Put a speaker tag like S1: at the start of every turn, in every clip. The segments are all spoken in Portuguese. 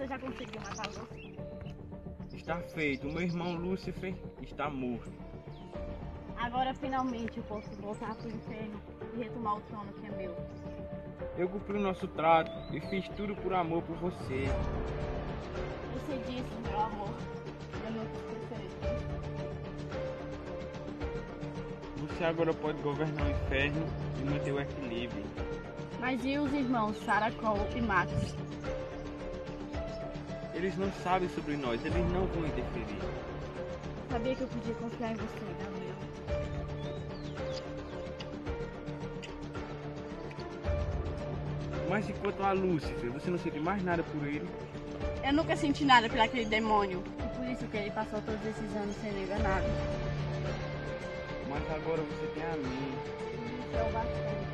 S1: Você já conseguiu matar Lúcifer?
S2: Está feito. O meu irmão Lúcifer está morto.
S1: Agora finalmente eu posso voltar pro inferno e retomar o trono que é meu.
S2: Eu cumpri o nosso trato e fiz tudo por amor por você.
S1: Eu sei disso, meu amor. Eu não te esquecerei.
S2: Você agora pode governar o inferno e manter o equilíbrio.
S1: Mas e os irmãos Sarah Cole e Max?
S2: Eles não sabem sobre nós, eles não vão interferir.
S1: Sabia que eu podia confiar em você, Gabriel.
S2: Mas enquanto a Lúcifer, você não sente mais nada por ele?
S1: Eu nunca senti nada por aquele demônio. E por isso que ele passou todos esses anos sendo enganado.
S2: Mas agora você tem a mim.
S1: Isso é o bastante.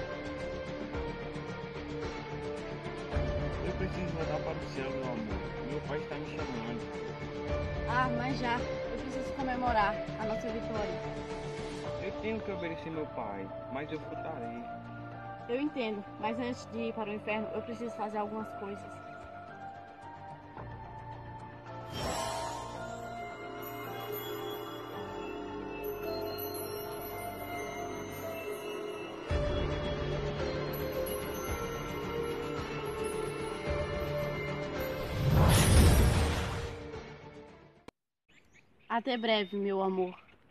S2: Eu preciso voltar para o céu, meu amor. Meu pai está me chamando.
S1: Ah, mas já. Eu preciso comemorar a nossa vitória.
S2: Eu tenho que obedecer meu pai, mas eu voltarei.
S1: Eu entendo, mas antes de ir para o inferno, eu preciso fazer algumas coisas. Até breve, meu amor.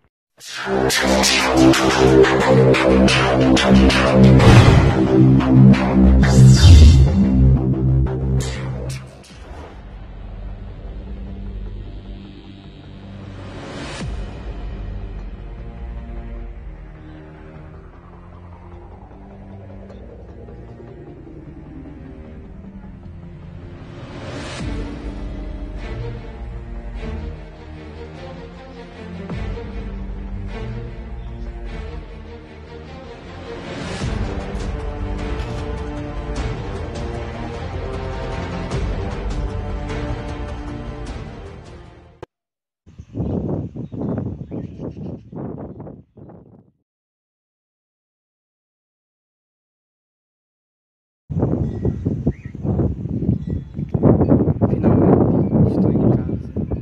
S2: Finalmente, estou em casa.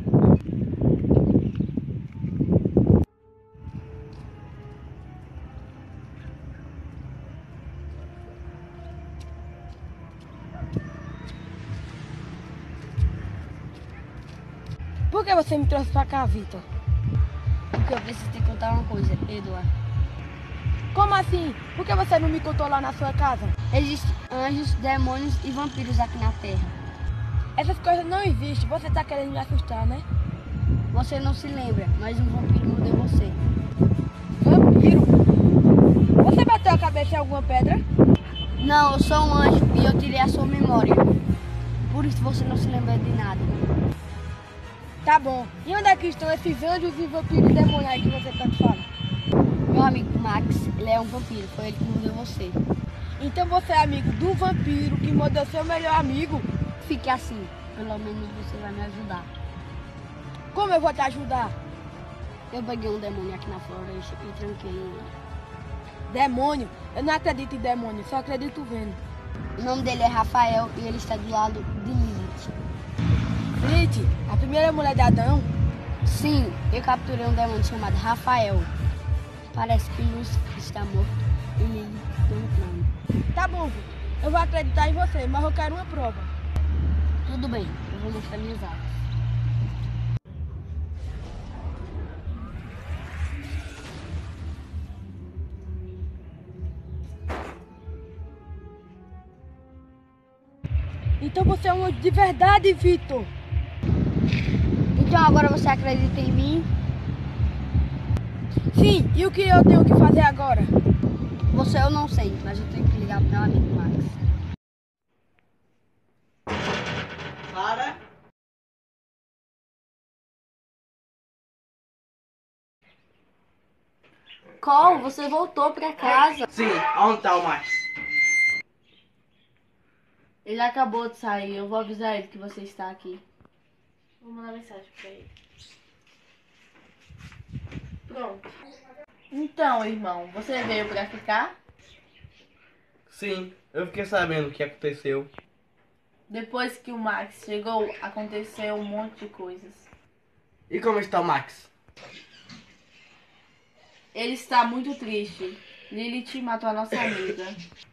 S3: Por que você me trouxe pra cá, Vitor?
S4: Porque eu preciso te contar uma coisa, Eduardo.
S3: Como assim? Por que você não me contou lá na sua casa?
S4: Existem anjos, demônios e vampiros aqui na Terra.
S3: Essas coisas não existem. Você tá querendo me assustar, né?
S4: Você não se lembra, mas um vampiro mordeu você.
S3: Vampiro? Você bateu a cabeça em alguma pedra?
S4: Não, eu sou um anjo e eu tirei a sua memória. Por isso você não se lembra de nada.
S3: Tá bom. E onde é que estão esses anjos e vampiros e demônios aí que você tanto fala?
S4: Meu amigo Max, ele é um vampiro, foi ele que mordeu você.
S3: Então você é amigo do vampiro que mordeu seu melhor amigo?
S4: Fique assim, pelo menos você vai me ajudar.
S3: Como eu vou te ajudar?
S4: Eu peguei um demônio aqui na floresta e tranquei ele.
S3: Demônio? Eu não acredito em demônio, só acredito vendo.
S4: O nome dele é Rafael e ele está do lado de Lilith.
S3: Lilith, a primeira mulher de Adão?
S4: Sim, eu capturei um demônio chamado Rafael. Parece que Lúcifer está morto e Lilith tem um plano.
S3: Tá bom, Vitor. Eu vou acreditar em você, mas eu quero uma prova.
S4: Tudo bem, eu vou mostrar minhas armas.
S3: Então você é um anjo de verdade, Vitor.
S4: Então agora você acredita em mim?
S3: Sim, e o que eu tenho que fazer agora?
S4: Você eu não sei, mas eu tenho que ligar pro meu amigo Max.
S5: Clara?
S4: Cole, você voltou pra casa.
S5: Sim, onde tá o Max?
S1: Ele acabou de sair, eu vou avisar ele que você está aqui. Vou mandar mensagem pra ele. Pronto. Então, irmão, você veio pra ficar?
S5: Sim, eu fiquei sabendo o que aconteceu.
S1: Depois que o Max chegou, aconteceu um monte de coisas.
S5: E como está o Max?
S1: Ele está muito triste. Lilith matou a nossa amiga.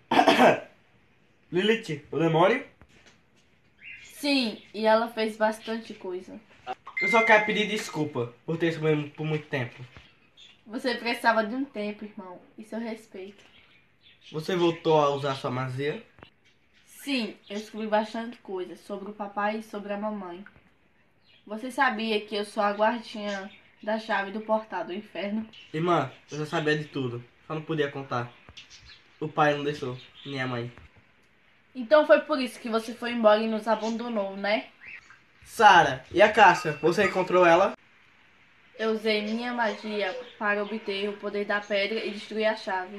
S5: Lilith, o demônio?
S1: Sim, e ela fez bastante coisa.
S5: Eu só quero pedir desculpa por ter sumido por muito tempo.
S1: Você precisava de um tempo, irmão. Isso eu respeito.
S5: Você voltou a usar sua magia?
S1: Sim, eu descobri bastante coisa sobre o papai e sobre a mamãe. Você sabia que eu sou a guardiã da chave do portal do inferno?
S5: Irmã, eu já sabia de tudo. Só não podia contar. O pai não deixou, nem a mãe.
S1: Então foi por isso que você foi embora e nos abandonou, né?
S5: Sara, e a Cássia? Você encontrou ela?
S1: Eu usei minha magia para obter o poder da pedra e destruir a chave.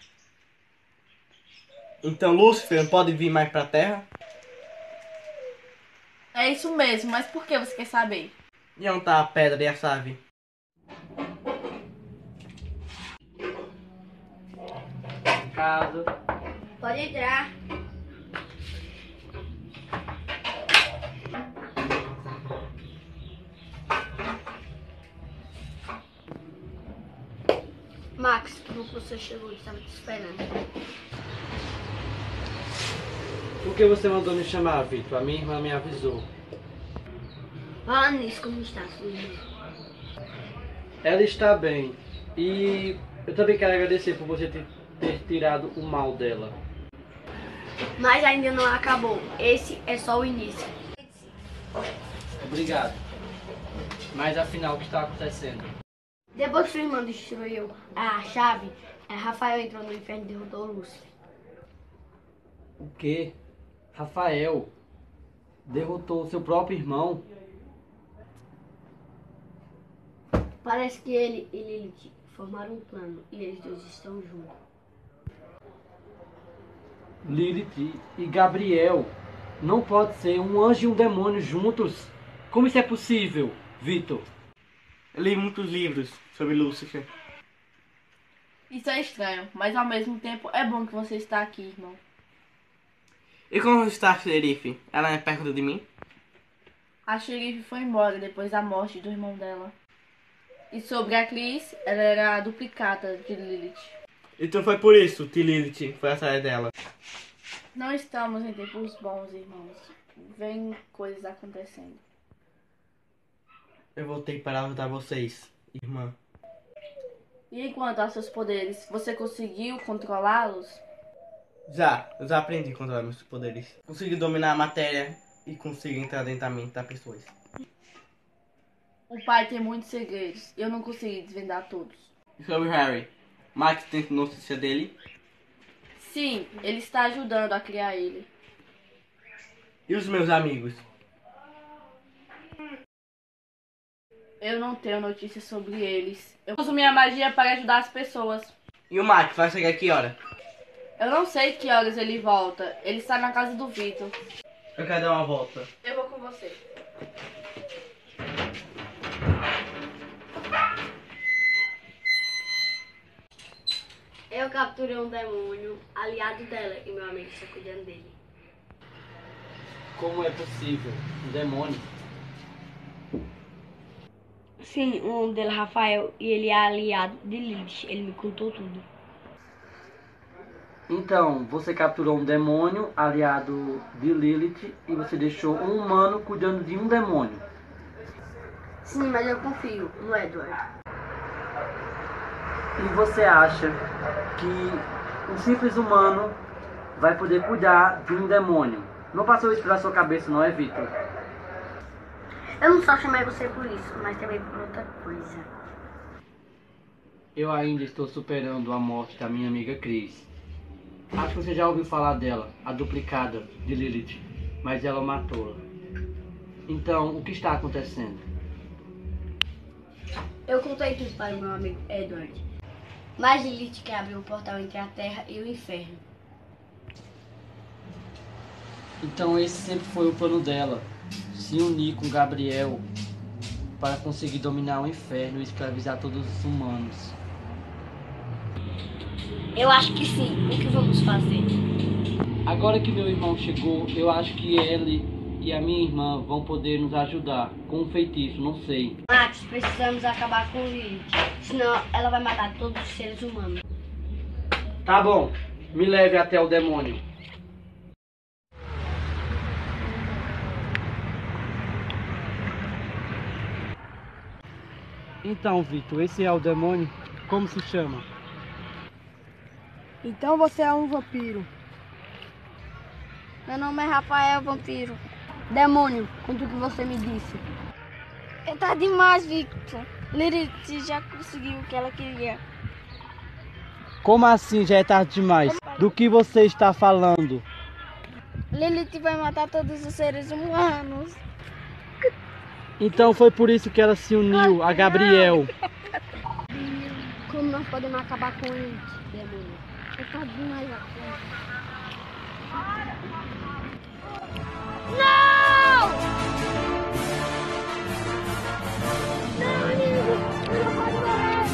S5: Então Lúcifer não pode vir mais pra Terra?
S1: É isso mesmo, mas por que você quer saber?
S5: E onde tá a pedra e a chave?
S2: Casa.
S4: Pode entrar. Max, como você chegou? Estava te esperando.
S6: Por que você mandou me chamar, Vitor? A minha irmã me avisou.
S4: Falando nisso, como está sua irmã?
S6: Ela está bem. E eu também quero agradecer por você ter tirado o mal dela.
S4: Mas ainda não acabou. Esse é só o início.
S6: Obrigado. Mas afinal, o que está acontecendo?
S4: Depois que sua irmã destruiu a chave, Rafael entrou no inferno e derrotou Lúcifer.
S6: O quê? Rafael derrotou seu próprio irmão?
S4: Parece que ele e Lilith formaram um plano e eles dois estão juntos.
S6: Lilith e Gabriel. Não pode ser um anjo e um demônio juntos. Como isso é possível, Vitor?
S5: Eu li muitos livros sobre Lúcifer.
S1: Isso é estranho, mas ao mesmo tempo é bom que você está aqui, irmão.
S5: E como está a xerife? Ela é perto de mim?
S1: A xerife foi embora depois da morte do irmão dela. E sobre a Cris, ela era a duplicata de Lilith.
S5: Então foi por isso que Lilith foi atrás dela.
S1: Não estamos em tempos bons, irmãos. Vem coisas acontecendo.
S5: Eu voltei para ajudar vocês, irmã.
S1: E enquanto aos seus poderes, você conseguiu controlá-los?
S5: Eu já aprendi a controlar meus poderes. Consegui dominar a matéria e consigo entrar dentro da mente das pessoas.
S1: O pai tem muitos segredos. Eu não consegui desvendar todos.
S5: E sobre Harry? Max tem notícia dele?
S1: Sim, ele está ajudando a criar ele.
S5: E os meus amigos?
S1: Eu não tenho notícias sobre eles. Eu uso minha magia para ajudar as pessoas.
S5: E o Max vai chegar que hora?
S1: Eu não sei que horas ele volta. Ele está na casa do Vitor.
S5: Eu quero dar uma volta.
S1: Eu vou com você.
S4: Eu capturei um demônio, aliado dela, e meu amigo está cuidando dele.
S6: Como é possível? Um demônio?
S4: Sim, o nome dele é Rafael e ele é aliado de Lilith. Ele me contou tudo.
S6: Então, você capturou um demônio aliado de Lilith e você deixou um humano cuidando de um demônio.
S4: Sim, mas eu confio no Edward.
S6: E você acha que um simples humano vai poder cuidar de um demônio? Não passou isso pela sua cabeça, não é, Vitor?
S4: Eu não só chamei você por isso, mas também por outra coisa.
S6: Eu ainda estou superando a morte da minha amiga Cris. Acho que você já ouviu falar dela, a duplicada de Lilith, mas ela matou-a. Então, o que está acontecendo?
S4: Eu contei tudo para o meu amigo Edward. Mas Lilith quer abrir um portal entre a Terra e o Inferno.
S6: Então esse sempre foi o plano dela, se unir com Gabriel para conseguir dominar o inferno e escravizar todos os humanos.
S4: Eu acho que sim. O que vamos fazer?
S6: Agora que meu irmão chegou, eu acho que ele e a minha irmã vão poder nos ajudar com um feitiço, não sei.
S4: Max, precisamos acabar com Lilith, senão ela vai matar todos os seres humanos.
S6: Tá bom, me leve até o demônio. Então, Vitor, esse é o demônio? Como se chama?
S3: Então você é um vampiro.
S4: Meu nome é Rafael Vampiro. Demônio, conta o que você me disse. É tarde demais, Victor. Lilith já conseguiu o que ela queria.
S6: Como assim já é tarde demais? Do que você está falando?
S4: Lilith vai matar todos os seres humanos.
S6: Então foi por isso que ela se uniu a Gabriel.
S4: Como nós podemos acabar com Lilith, demônio? É tarde demais aqui. Não! Não, amigo! Eu não posso morrer!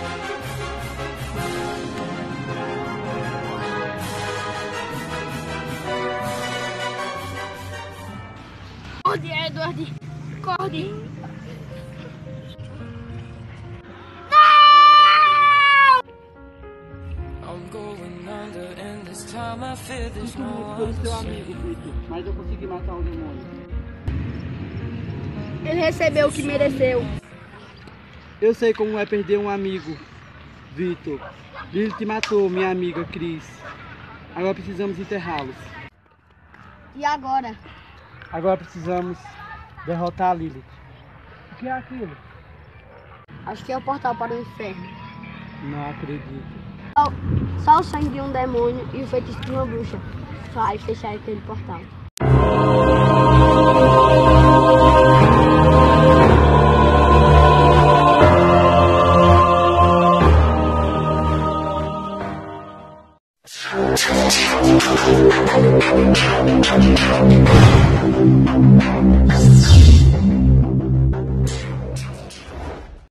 S4: Acorde, Edward! Acorde!
S6: Por seu amigo, Vitor, mas eu consegui matar o demônio.
S3: Ele recebeu o que mereceu.
S6: Eu sei como é perder um amigo, Vitor. Lilith matou minha amiga Cris. Agora precisamos enterrá-los.
S4: E agora?
S6: Agora precisamos derrotar a Lilith. O que é aquilo?
S4: Acho que é o portal para o inferno.
S6: Não acredito.
S4: Só o sangue de um demônio e o feitiço de uma bruxa faz fechar aquele portal.